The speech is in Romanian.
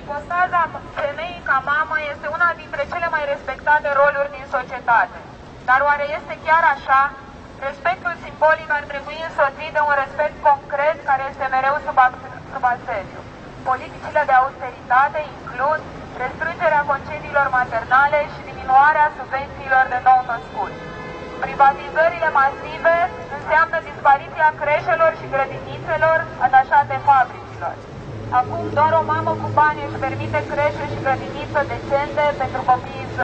Ipostaza femeii ca mamă este una dintre cele mai respectate roluri din societate. Dar oare este chiar așa? Respectul simbolic ar trebui însoțit de un respect concret care este mereu sub asediu. Politicile de austeritate includ restrângerea concediilor maternale și diminuarea subvențiilor de nou-născuți. Privatizările masive înseamnă dispariția creșelor și grădinițelor atașate fabricilor. Acum doar o mamă cu bani își permite creșe și grădiniță decente pentru copiii săi.